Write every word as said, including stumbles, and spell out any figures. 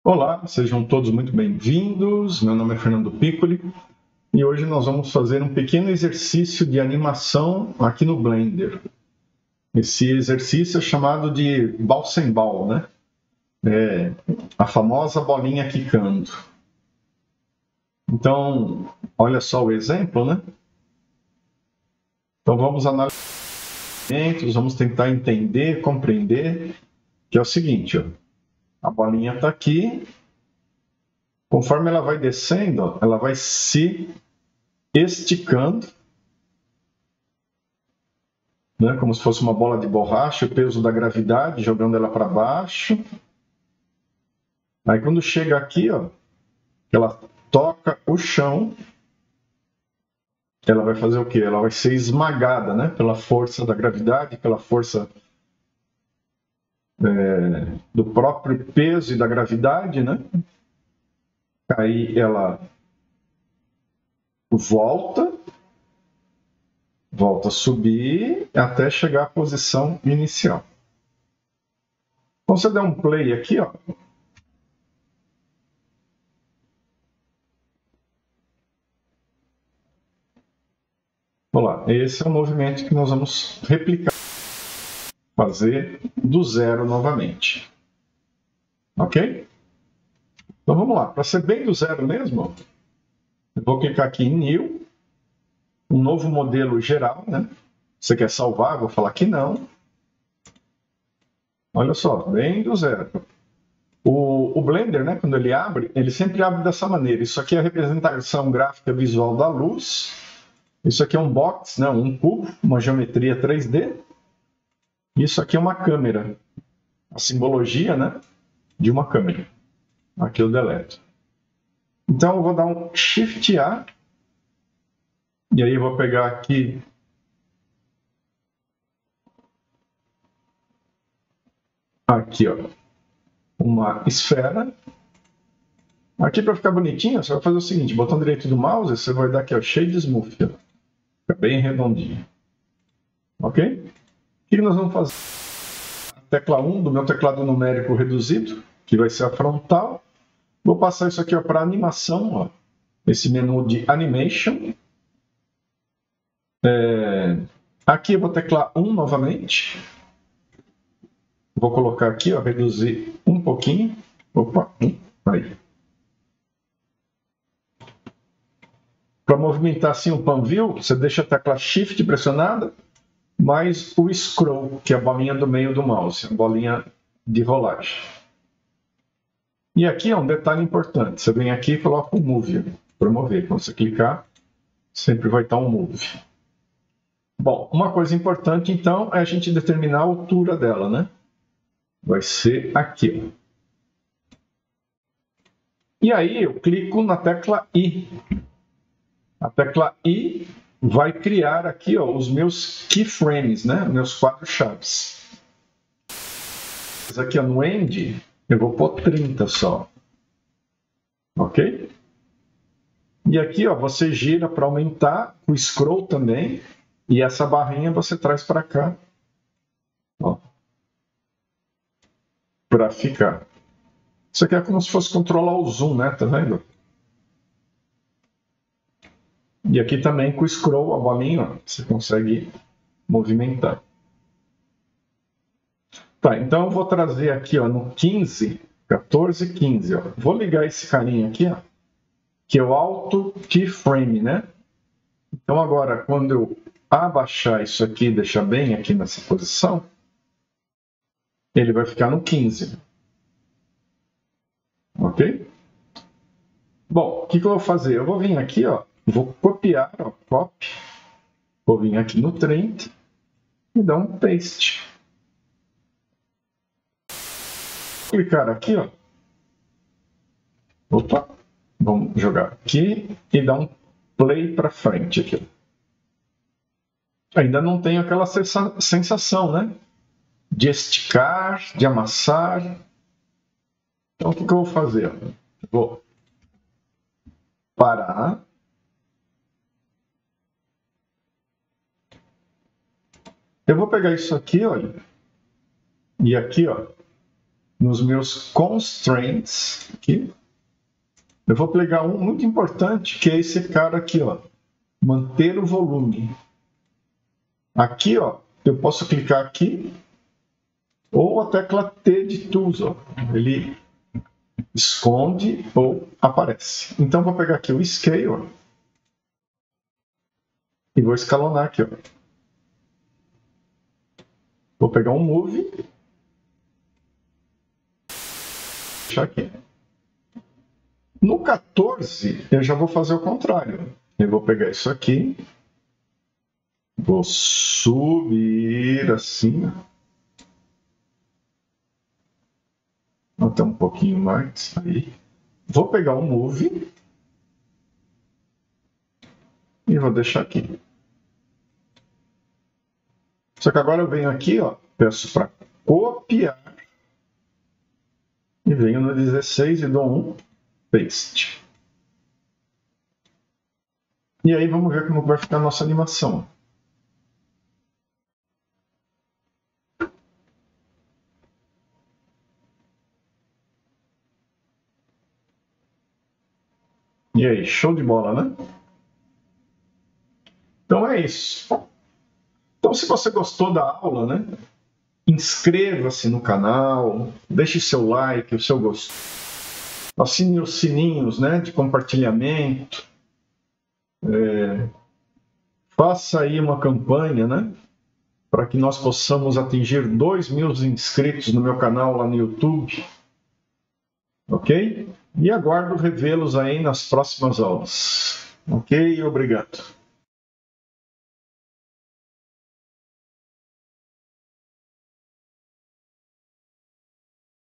Olá, sejam todos muito bem-vindos. Meu nome é Fernando Piccoli e hoje nós vamos fazer um pequeno exercício de animação aqui no Blender. Esse exercício é chamado de Bouncing Ball, né? É a famosa bolinha quicando. Então, olha só o exemplo, né? Então vamos analisar, vamos tentar entender, compreender, que é o seguinte, ó. A bolinha está aqui. Conforme ela vai descendo, ó, ela vai se esticando, né, como se fosse uma bola de borracha, o peso da gravidade jogando ela para baixo. Aí quando chega aqui, ó, ela toca o chão, ela vai fazer o quê? Ela vai ser esmagada, né, pela força da gravidade, pela força é, do próprio peso e da gravidade, né? Aí ela volta, volta a subir até chegar à posição inicial. Então, você der um play aqui, ó. Olha lá, esse é o movimento que nós vamos replicar, fazer do zero novamente. Ok? Então vamos lá, para ser bem do zero mesmo, eu vou clicar aqui em New, um novo modelo geral, né? Você quer salvar? Eu vou falar que não. Olha só, bem do zero. O, o Blender, né, quando ele abre, ele sempre abre dessa maneira. Isso aqui é a representação gráfica visual da luz. Isso aqui é um box, né, um cubo, uma geometria três D. Isso aqui é uma câmera. A simbologia, né, de uma câmera. Aqui eu deleto. Então eu vou dar um Shift A. E aí eu vou pegar aqui aqui, ó, uma esfera. Aqui para ficar bonitinho, você vai fazer o seguinte, botão direito do mouse, você vai dar aqui, ó, Shade Smooth, ó. Fica bem redondinho. Ok? O que nós vamos fazer? A tecla um do meu teclado numérico reduzido, que vai ser a frontal. Vou passar isso aqui para animação, ó. Esse menu de Animation. É... Aqui eu vou teclar um novamente. Vou colocar aqui, ó, reduzir um pouquinho. Opa, um, aí. Para movimentar assim o Pan View, você deixa a tecla Shift pressionada, mais o Scroll, que é a bolinha do meio do mouse, a bolinha de rolagem. E aqui é um detalhe importante. Você vem aqui e coloca o Move para mover. Quando você clicar, sempre vai estar um Move. Bom, uma coisa importante, então, é a gente determinar a altura dela, né? Vai ser aqui. E aí eu clico na tecla I. A tecla I vai criar aqui, ó, os meus keyframes, né? Meus quadros chaves. Aqui, ó, no End, eu vou pôr trinta só. Ok? E aqui, ó, você gira para aumentar, o Scroll também. E essa barrinha você traz para cá. Ó. Para ficar. Isso aqui é como se fosse controlar o zoom, né? Tá vendo? E aqui também com o scroll, a bolinha, ó, você consegue movimentar. Tá, então eu vou trazer aqui, ó, no quinze, quatorze, quinze, ó. Vou ligar esse carinha aqui, ó, que é o Auto Keyframe, né? Então agora, quando eu abaixar isso aqui, deixar bem aqui nessa posição, ele vai ficar no quinze. Ok? Bom, o que, que eu vou fazer? Eu vou vir aqui, ó, vou copiar, ó, copy, vou vir aqui no trinta e dar um paste. Vou clicar aqui, ó. Opa, vamos jogar aqui e dar um play para frente aqui. Ainda não tenho aquela sensação, né? De esticar, de amassar. Então, o que, que eu vou fazer? Vou parar. Eu vou pegar isso aqui, olha. E aqui, ó. nos meus constraints aqui, eu vou pegar um muito importante, que é esse cara aqui, ó, manter o volume. Aqui, ó, eu posso clicar aqui, ou a tecla T de Tools, ó, ele esconde ou aparece. Então, vou pegar aqui o Scale, ó, e vou escalonar aqui, ó. Vou pegar um Move, deixar aqui. No quatorze, eu já vou fazer o contrário. Eu vou pegar isso aqui, vou subir assim, até um pouquinho mais, aí. Vou pegar um Move e vou deixar aqui. Só que agora eu venho aqui, ó, peço para copiar e venho no dezesseis e dou um Paste. E aí vamos ver como vai ficar a nossa animação. E aí, show de bola, né? Então é isso. Então, se você gostou da aula, né? Inscreva-se no canal, deixe seu like, o seu gostei, assine os sininhos, né, de compartilhamento, é, faça aí uma campanha, né, para que nós possamos atingir dois mil inscritos no meu canal lá no YouTube, ok? E aguardo revê-los aí nas próximas aulas, ok? Obrigado.